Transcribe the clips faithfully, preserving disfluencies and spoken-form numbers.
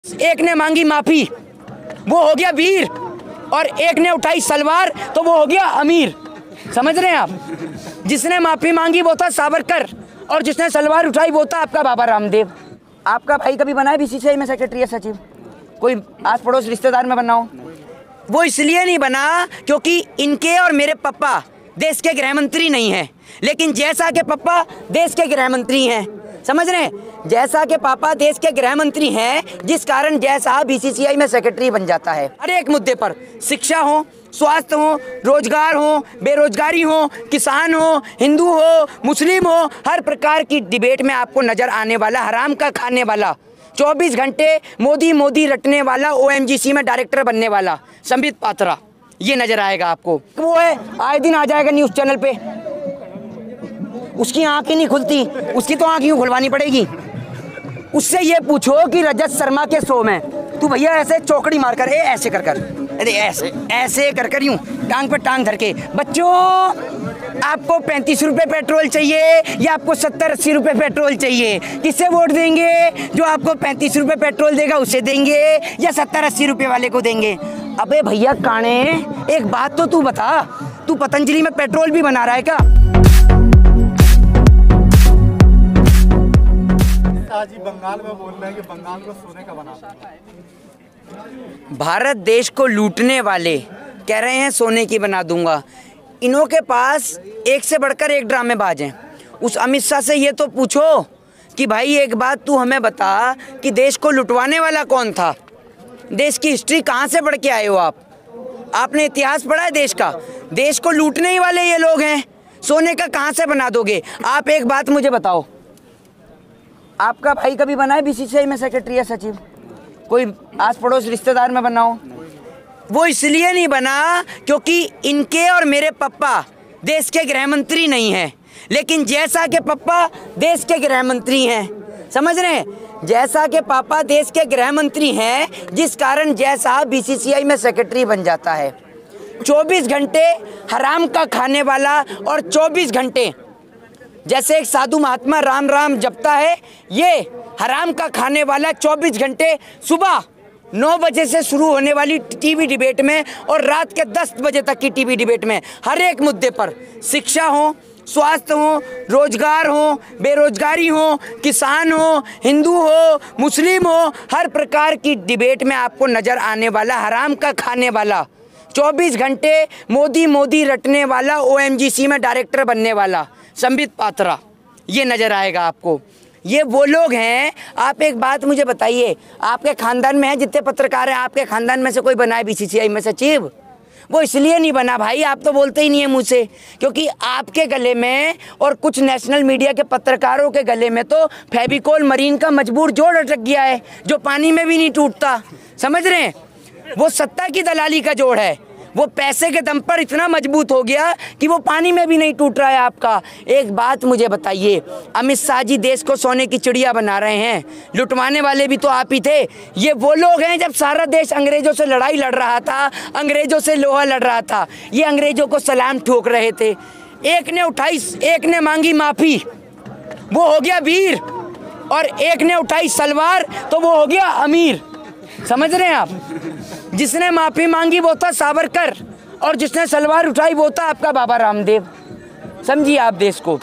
एक ने मांगी माफी, वो हो गया वीर, और एक ने उठाई सलवार तो वो हो गया अमीर। समझ रहे हैं आप? जिसने माफी मांगी वो था सावरकर, और जिसने सलवार उठाई वो था आपका बाबा रामदेव। आपका भाई कभी बना है बीसीसीआई में सेक्रेटरी या सचिव? कोई आस पड़ोस रिश्तेदार में बना हो? वो इसलिए नहीं बना क्योंकि इनके और मेरे पापा देश के गृह मंत्री नहीं हैं, लेकिन जैसा के पापा देश के गृह मंत्री हैं। समझ रहे हैं? जैसा के पापा देश के गृह मंत्री हैं, जिस कारण जैसा बीसीसीआई में सेक्रेटरी बन जाता है। हर एक मुद्दे पर, शिक्षा हो, स्वास्थ्य हो, रोजगार हो, बेरोजगारी हो, किसान हो, हिंदू हो, मुस्लिम हो, हर प्रकार की डिबेट में आपको नजर आने वाला, हराम का खाने वाला, चौबीस घंटे मोदी मोदी रटने वाला, ओएमजीसी में डायरेक्टर बनने वाला संबित पात्रा, ये नजर आएगा आपको। वो है आए दिन आ जाएगा न्यूज चैनल पे, उसकी आंखें नहीं खुलती, उसकी तो आंख यूं खुलवानी पड़ेगी। उससे ये पूछो कि रजत शर्मा के शो में तू भैया ऐसे चौकड़ी मारकर, ए ऐसे कर कर, अरे ऐसे ऐसे कर कर, यूं टांग पे टांग धर के, बच्चों आपको पैंतीस रुपए पेट्रोल चाहिए या आपको सत्तर अस्सी रुपए पेट्रोल चाहिए? किससे वोट देंगे? जो आपको पैंतीस रुपए पेट्रोल देगा उसे देंगे या सत्तर अस्सी रुपए वाले को देंगे? अबे भैया काने, एक बात तो तू बता, तू पतंजलि में पेट्रोल भी बना रहा है क्या? जी बंगाल में बोल रहे हैं कि बंगाल को सोने का बनाता है। भारत देश को लूटने वाले कह रहे हैं सोने की बना दूंगा। इन्हों के पास एक से बढ़कर एक ड्रामेबाज हैं। उस अमित शाह से ये तो पूछो कि भाई एक बात तू हमें बता कि देश को लुटवाने वाला कौन था? देश की हिस्ट्री कहाँ से पढ़ के आए हो आप? आपने इतिहास पढ़ा है देश का? देश को लूटने ही वाले ये लोग हैं। सोने का कहाँ से बना दोगे आप? एक बात मुझे बताओ, आपका भाई कभी बना है बीसीसीआई में सेक्रेटरी या सचिव? कोई आस पड़ोस रिश्तेदार में बना हो? वो इसलिए नहीं बना क्योंकि इनके और मेरे पापा देश के गृह मंत्री नहीं हैं, लेकिन जैसा के पापा देश के गृह मंत्री हैं। समझ रहे हैं? जैसा के पापा देश के गृह मंत्री हैं, जिस कारण जैसा बीसीसीआई में सेक्रेटरी बन जाता है। चौबीस घंटे हराम का खाने वाला, और चौबीस घंटे जैसे एक साधु महात्मा राम राम जपता है, ये हराम का खाने वाला चौबीस घंटे सुबह नौ बजे से शुरू होने वाली टीवी डिबेट में और रात के दस बजे तक की टीवी डिबेट में हर एक मुद्दे पर, शिक्षा हो, स्वास्थ्य हो, रोजगार हो, बेरोजगारी हो, किसान हो, हिंदू हो, मुस्लिम हो, हर प्रकार की डिबेट में आपको नजर आने वाला, हराम का खाने वाला, चौबीस घंटे मोदी मोदी रटने वाला, ओएमजीसी में डायरेक्टर बनने वाला संबित पात्रा, ये नजर आएगा आपको। ये वो लोग हैं। आप एक बात मुझे बताइए, आपके खानदान में है जितने पत्रकार हैं, आपके खानदान में से कोई बना है बीसीसीआई में सचिव? वो इसलिए नहीं बना भाई, आप तो बोलते ही नहीं है मुँह से, क्योंकि आपके गले में और कुछ नेशनल मीडिया के पत्रकारों के गले में तो फेविकोल मरीन का मजबूर जोड़ अटक गया है, जो पानी में भी नहीं टूटता। समझ रहे हैं? वो सत्ता की दलाली का जोड़ है, वो पैसे के दम पर इतना मजबूत हो गया कि वो पानी में भी नहीं टूट रहा है आपका। एक बात मुझे बताइए, अमित शाह जी देश को सोने की चिड़िया बना रहे हैं, लुटवाने वाले भी तो आप ही थे। ये वो लोग हैं जब सारा देश अंग्रेजों से लड़ाई लड़ रहा था, अंग्रेजों से लोहा लड़ रहा था, ये अंग्रेजों को सलाम ठोक रहे थे। एक ने उठाई, एक ने मांगी माफी, वो हो गया वीर, और एक ने उठाई सलवार तो वो हो गया अमीर। समझ रहे हैं आप? जिसने माफी मांगी वो था सावरकर, और जिसने सलवार उठाई वो था आपका बाबा रामदेव। समझिए आप देश को।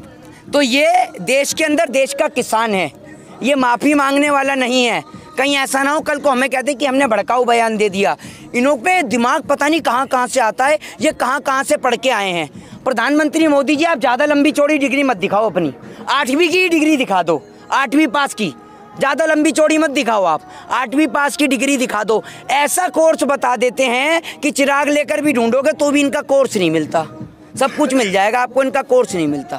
तो ये देश के अंदर देश का किसान है, ये माफी मांगने वाला नहीं है। कहीं ऐसा ना हो कल को हमें कहते कि हमने भड़काऊ बयान दे दिया। इन्हों पे दिमाग पता नहीं कहाँ कहाँ से आता है, ये कहाँ कहाँ से पढ़ के आए हैं। प्रधानमंत्री मोदी जी, आप ज़्यादा लंबी चौड़ी डिग्री मत दिखाओ अपनी, आठवीं की डिग्री दिखा दो, आठवीं पास की, ज़्यादा लंबी चौड़ी मत दिखाओ आप, आठवीं पास की डिग्री दिखा दो। ऐसा कोर्स बता देते हैं कि चिराग लेकर भी ढूंढोगे तो भी इनका कोर्स नहीं मिलता। सब कुछ मिल जाएगा आपको, इनका कोर्स नहीं मिलता।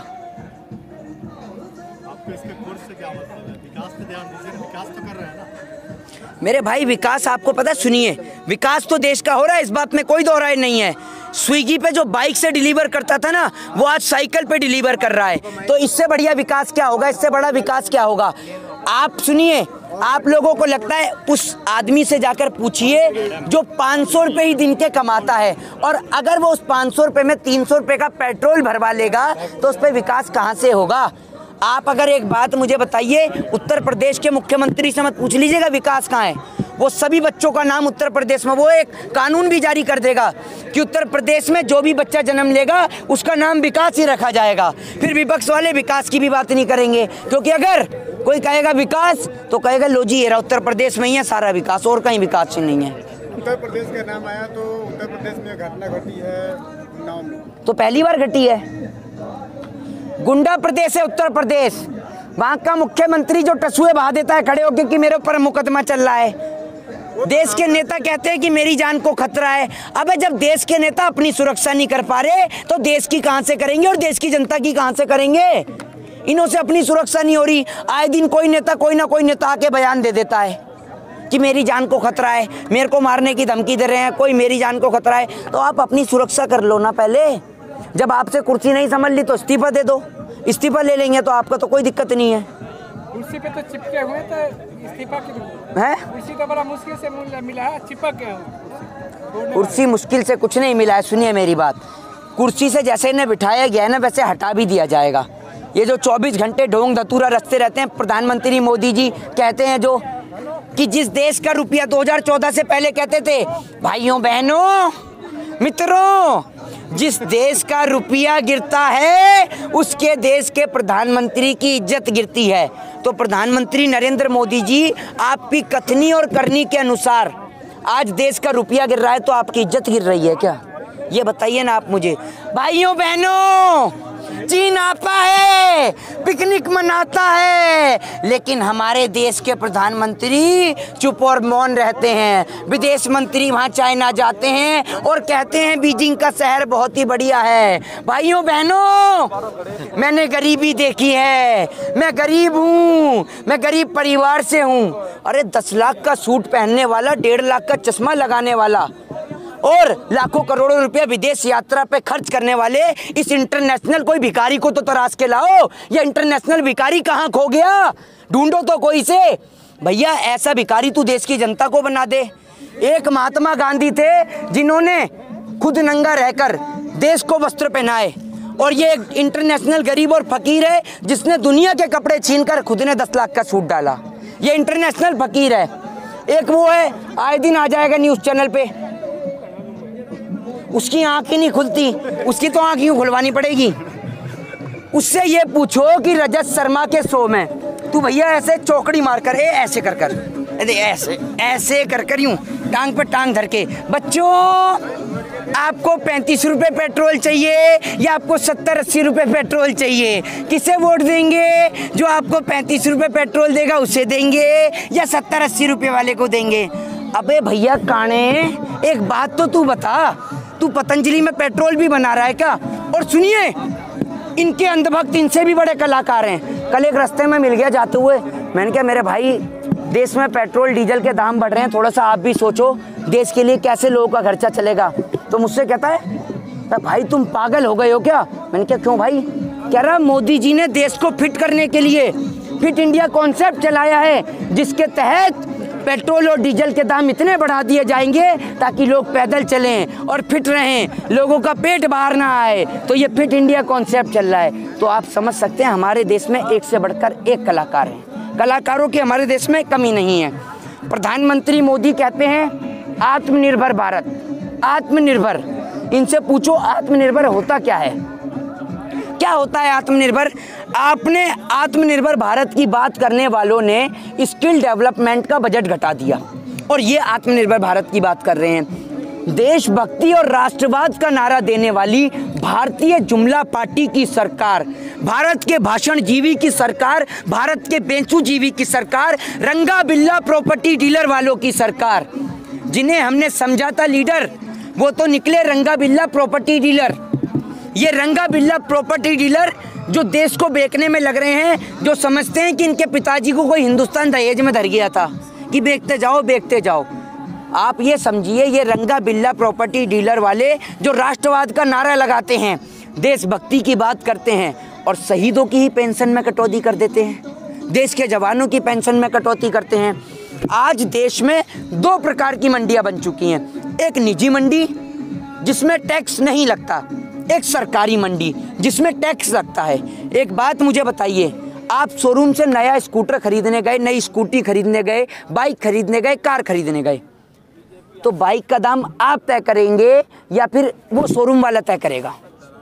आपको इसके कोर्स से क्या मतलब है? विकास पे ध्यान दीजिए, विकास तो कर रहे हैं ना मेरे भाई। विकास आपको पता, सुनिए, विकास तो देश का हो रहा है, इस बात में कोई दो राय नहीं है। स्विगी पे जो बाइक से डिलीवर करता था ना, वो आज साइकिल पे डिलीवर कर रहा है। तो इससे बढ़िया विकास क्या होगा? इससे बड़ा विकास क्या होगा? आप सुनिए, आप लोगों को लगता है, उस आदमी से जाकर पूछिए जो पाँच सौ रुपये ही दिन के कमाता है, और अगर वो उस पाँच सौ रुपये में तीन सौ रुपये का पेट्रोल भरवा लेगा तो उस पर विकास कहाँ से होगा? आप अगर एक बात मुझे बताइए, उत्तर प्रदेश के मुख्यमंत्री से मत पूछ लीजिएगा विकास कहाँ है। वो सभी बच्चों का नाम उत्तर प्रदेश में, वो एक कानून भी जारी कर देगा कि उत्तर प्रदेश में जो भी बच्चा जन्म लेगा उसका नाम विकास ही रखा जाएगा। फिर विपक्ष वाले विकास की भी बात नहीं करेंगे, क्योंकि अगर कोई कहेगा विकास तो कहेगा लो जी ये रहा उत्तर प्रदेश में ही है सारा विकास, और कहीं विकास ही नहीं है। उत्तर प्रदेश का नाम आया तो उत्तर प्रदेश में घटना घटी है उन्नाव में, तो पहली बार घटी है। गुंडा प्रदेश है उत्तर प्रदेश, वहाँ का मुख्यमंत्री जो टसुए बहा देता है खड़े होकर कि मेरे ऊपर मुकदमा चल रहा है। देश के नेता कहते हैं कि मेरी जान को खतरा है। अबे जब देश के नेता अपनी सुरक्षा नहीं कर पा रहे तो देश की कहां से करेंगे और देश की जनता की कहां से करेंगे। इन्हों से अपनी सुरक्षा नहीं हो रही। आए दिन कोई नेता कोई ना कोई नेता आके बयान दे देता है कि मेरी जान को खतरा है, मेरे को मारने की धमकी दे रहे हैं, कोई मेरी जान को खतरा है। तो आप अपनी सुरक्षा कर लो ना पहले। जब आपसे कुर्सी नहीं संभल ली तो इस्तीफा दे दो, इस्तीफा ले लेंगे तो आपका तो कोई दिक्कत नहीं है। कुर्सी पे तो चिपके हुए तो इस्तीफा की है, कुर्सी तो बड़ा मुश्किल से मिला है, चिपक गए। कुर्सी मुश्किल से कुछ नहीं मिला है। सुनिए मेरी बात, कुर्सी से जैसे इन्हें बिठाया गया है ना वैसे हटा भी दिया जाएगा। ये जो चौबीस घंटे ढोंग धतूरा रचते रहते हैं, प्रधानमंत्री मोदी जी कहते हैं जो कि जिस देश का रुपया दो हज़ार चौदह से पहले कहते थे भाइयों बहनों मित्रों, जिस देश का रुपया गिरता है उसके देश के प्रधानमंत्री की इज्जत गिरती है। तो प्रधानमंत्री नरेंद्र मोदी जी आपकी कथनी और करनी के अनुसार आज देश का रुपया गिर रहा है तो आपकी इज्जत गिर रही है क्या? ये बताइए ना आप मुझे। भाइयों बहनों, चीन आता है, पिकनिक मनाता है, लेकिन हमारे देश के प्रधानमंत्री चुप और मौन रहते हैं। विदेश मंत्री वहाँ चाइना जाते हैं और कहते हैं बीजिंग का शहर बहुत ही बढ़िया है। भाइयों बहनों, मैंने गरीबी देखी है, मैं गरीब हूँ, मैं गरीब परिवार से हूँ। अरे दस लाख का सूट पहनने वाला, डेढ़ लाख का चश्मा लगाने वाला और लाखों करोड़ों रुपया विदेश यात्रा पे खर्च करने वाले इस इंटरनेशनल कोई भिखारी को तो तराश के लाओ। ये इंटरनेशनल भिखारी कहाँ खो गया, ढूंढो तो कोई से। भैया ऐसा भिखारी तू देश की जनता को बना दे। एक महात्मा गांधी थे जिन्होंने खुद नंगा रहकर देश को वस्त्र पहनाए, और ये एक इंटरनेशनल गरीब और फकीर है जिसने दुनिया के कपड़े छीनकर खुद ने दस लाख का सूट डाला। ये इंटरनेशनल फकीर है। एक वो है, आए दिन आ जाएगा न्यूज़ चैनल पे, उसकी आंख ही नहीं खुलती, उसकी तो आंख यूं खुलवानी पड़ेगी। उससे ये पूछो कि रजत शर्मा के शो में तू भैया ऐसे चौकड़ी मारकर ए ऐसे कर कर ऐसे ऐसे कर कर यूं टांग पे टांग धर के, बच्चों आपको पैंतीस रुपए पेट्रोल चाहिए या आपको सत्तर अस्सी रुपए पेट्रोल चाहिए, किसे वोट देंगे? जो आपको पैंतीस रुपए पेट्रोल देगा उसे देंगे या सत्तर अस्सी रुपए वाले को देंगे? अबे भैया काने, एक बात तो तू बता, तू पतंजलि में पेट्रोल भी बना रहा है क्या? और सुनिए, इनके अंधभक्त इनसे भी बड़े कलाकार हैं। कल एक रास्ते में मिल गया जाते हुए, मैंने कहा मेरे भाई देश में पेट्रोल डीजल के दाम बढ़ रहे हैं, थोड़ा सा आप भी सोचो देश के लिए कैसे लोगों का खर्चा चलेगा। तो मुझसे कहता है भाई तुम पागल हो गए हो क्या? मैंने कहा क्यों भाई? कह रहा मोदी जी ने देश को फिट करने के लिए फिट इंडिया कॉन्सेप्ट चलाया है, जिसके तहत पेट्रोल और डीजल के दाम इतने बढ़ा दिए जाएंगे ताकि लोग पैदल चलें और फिट रहें, लोगों का पेट बाहर ना आए। तो ये फिट इंडिया कॉन्सेप्ट चल रहा है। तो आप समझ सकते हैं हमारे देश में एक से बढ़कर एक कलाकार हैं। कलाकारों की हमारे देश में कमी नहीं है। प्रधानमंत्री मोदी कहते हैं आत्मनिर्भर भारत, आत्मनिर्भर। इनसे पूछो आत्मनिर्भर होता क्या है? क्या होता है आत्मनिर्भर? आपने आत्मनिर्भर भारत की बात करने वालों ने स्किल डेवलपमेंट का बजट घटा दिया और ये आत्मनिर्भर भारत की बात कर रहे हैं। देशभक्ति और राष्ट्रवाद का नारा देने वाली भारतीय जुमला पार्टी की सरकार, भारत के भाषण जीवी की सरकार, भारत के बेंचू जीवी की सरकार, रंगा बिल्ला प्रॉपर्टी डीलर वालों की सरकार, जिन्हें हमने समझा था लीडर, वो तो निकले रंगा बिल्ला प्रॉपर्टी डीलर। ये रंगा बिल्ला प्रॉपर्टी डीलर जो देश को बेचने में लग रहे हैं, जो समझते हैं कि इनके पिताजी को कोई हिंदुस्तान दहेज में धर गया था कि बेचते जाओ बेचते जाओ। आप ये समझिए, ये रंगा बिल्ला प्रॉपर्टी डीलर वाले जो राष्ट्रवाद का नारा लगाते हैं, देशभक्ति की बात करते हैं और शहीदों की ही पेंशन में कटौती कर देते हैं, देश के जवानों की पेंशन में कटौती करते हैं। आज देश में दो प्रकार की मंडियां बन चुकी हैं, एक निजी मंडी जिसमें टैक्स नहीं लगता, एक सरकारी मंडी जिसमें टैक्स लगता है। एक बात मुझे बताइए, आप शोरूम से नया स्कूटर खरीदने गए, नई स्कूटी खरीदने गए, बाइक खरीदने गए, कार खरीदने गए, तो बाइक का दाम आप तय करेंगे या फिर वो शोरूम वाला तय करेगा?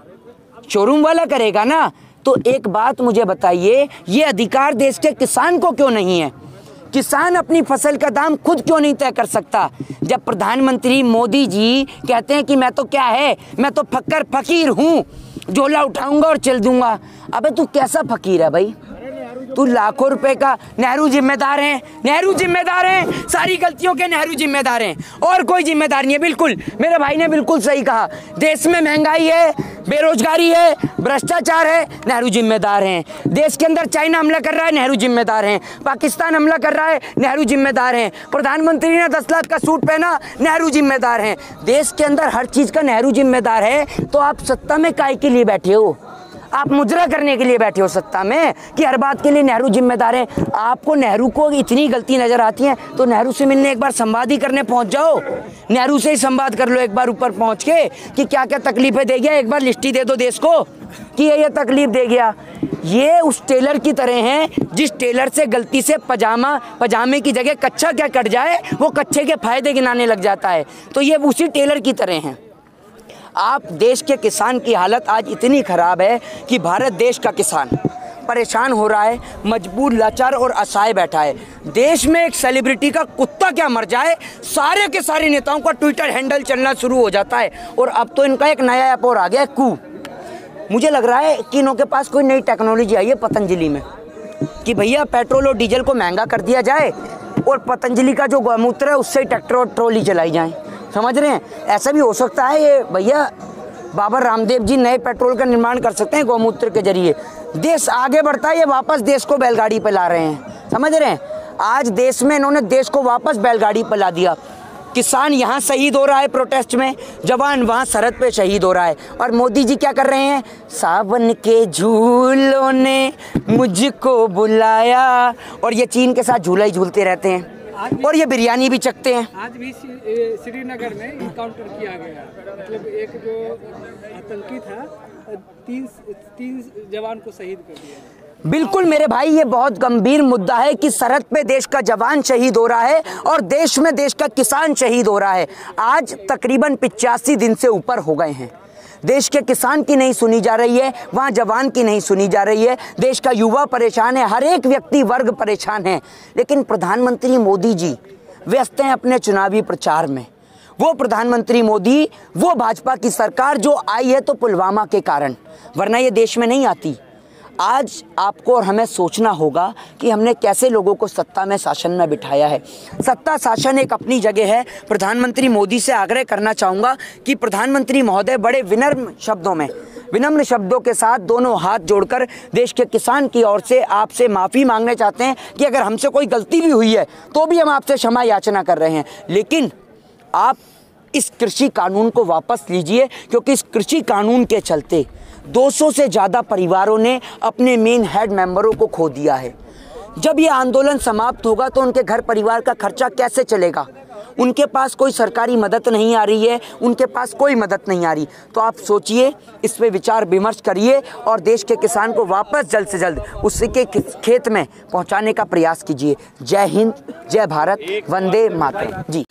शोरूम वाला करेगा ना। तो एक बात मुझे बताइए, ये अधिकार देश के किसान को क्यों नहीं है? किसान अपनी फसल का दाम खुद क्यों नहीं तय कर सकता? जब प्रधानमंत्री मोदी जी कहते हैं कि मैं तो क्या है, मैं तो फक्कर फकीर हूँ, झोला उठाऊंगा और चल दूंगा। अबे तू कैसा फकीर है भाई? तू लाखों रुपए का, नेहरू जिम्मेदार हैं, नेहरू जिम्मेदार हैं, सारी गलतियों के नेहरू जिम्मेदार हैं, और कोई जिम्मेदार नहीं है। बिल्कुल मेरे भाई ने बिल्कुल सही कहा, देश में महंगाई है, बेरोजगारी है, भ्रष्टाचार है, नेहरू जिम्मेदार हैं। देश के अंदर चाइना हमला कर रहा है, नेहरू जिम्मेदार हैं। पाकिस्तान हमला कर रहा है, नेहरू जिम्मेदार हैं। प्रधानमंत्री ने दस लाख का सूट पहना, नेहरू जिम्मेदार हैं। देश के अंदर हर चीज का नेहरू जिम्मेदार है, तो आप सत्ता में काहे के लिए बैठे हो? आप मुजरा करने के लिए बैठे हो सत्ता में कि हर बात के लिए नेहरू जिम्मेदार है? आपको नेहरू को इतनी गलती नजर आती है तो नेहरू से मिलने एक बार संवाद ही करने पहुंच जाओ। नेहरू से ही संवाद कर लो एक बार ऊपर पहुंच के कि क्या क्या तकलीफें दे गया, एक बार लिस्ट ही दे दो देश को कि ये ये तकलीफ दे गया। ये उस टेलर की तरह हैं जिस टेलर से गलती से पजामा पजामे की जगह कच्छा क्या कट जाए, वो कच्छे के फायदे गिनाने लग जाता है। तो ये उसी टेलर की तरह हैं। आप देश के किसान की हालत आज इतनी खराब है कि भारत देश का किसान परेशान हो रहा है, मजबूर, लाचार और असहाय बैठा है। देश में एक सेलिब्रिटी का कुत्ता क्या मर जाए, सारे के सारे नेताओं का ट्विटर हैंडल चलना शुरू हो जाता है। और अब तो इनका एक नया ऐप और आ गया है, कू। मुझे लग रहा है कि इनके पास कोई नई टेक्नोलॉजी आई है पतंजलि में कि भैया पेट्रोल और डीजल को महंगा कर दिया जाए और पतंजलि का जो गौमूत्र है उससे ट्रैक्टर और ट्रॉली चलाई जाए। समझ रहे हैं? ऐसा भी हो सकता है ये भैया बाबा रामदेव जी नए पेट्रोल का निर्माण कर सकते हैं गौमूत्र के जरिए। देश आगे बढ़ता है, ये वापस देश को बैलगाड़ी पे ला रहे हैं। समझ रहे हैं? आज देश में इन्होंने देश को वापस बैलगाड़ी पे ला दिया। किसान यहाँ शहीद हो रहा है प्रोटेस्ट में, जवान वहाँ सरहद पे शहीद हो रहा है, और मोदी जी क्या कर रहे हैं? सावन के झूलों ने मुझको बुलाया, और ये चीन के साथ झूला ही झूलते रहते हैं और ये बिरयानी भी चखते हैं। आज भी श्रीनगर में इनकाउंटर किया गया, मतलब एक जो आतंकी था तीन तीन जवान को शहीद कर दिया। बिल्कुल मेरे भाई, ये बहुत गंभीर मुद्दा है कि सरहद पे देश का जवान शहीद हो रहा है और देश में देश का किसान शहीद हो रहा है। आज तकरीबन पिचासी दिन से ऊपर हो गए हैं। देश के किसान की नहीं सुनी जा रही है, वहाँ जवान की नहीं सुनी जा रही है। देश का युवा परेशान है, हर एक व्यक्ति वर्ग परेशान है। लेकिन प्रधानमंत्री मोदी जी व्यस्त हैं अपने चुनावी प्रचार में। वो प्रधानमंत्री मोदी, वो भाजपा की सरकार जो आई है तो पुलवामा के कारण, वरना ये देश में नहीं आती। आज आपको और हमें सोचना होगा कि हमने कैसे लोगों को सत्ता में, शासन में बिठाया है। सत्ता शासन एक अपनी जगह है। प्रधानमंत्री मोदी से आग्रह करना चाहूँगा कि प्रधानमंत्री महोदय बड़े विनम्र शब्दों में, विनम्र शब्दों के साथ दोनों हाथ जोड़कर देश के किसान की ओर से आपसे माफ़ी मांगना चाहते हैं कि अगर हमसे कोई गलती भी हुई है तो भी हम आपसे क्षमा याचना कर रहे हैं। लेकिन आप इस कृषि कानून को वापस लीजिए, क्योंकि इस कृषि कानून के चलते दो सौ से ज़्यादा परिवारों ने अपने मेन हेड मेंबरों को खो दिया है। जब ये आंदोलन समाप्त होगा तो उनके घर परिवार का खर्चा कैसे चलेगा? उनके पास कोई सरकारी मदद नहीं आ रही है, उनके पास कोई मदद नहीं आ रही। तो आप सोचिए, इस पे विचार विमर्श करिए और देश के किसान को वापस जल्द से जल्द उसके खेत में पहुंचाने का प्रयास कीजिए। जय हिंद, जय भारत, वंदे मातरम। जी।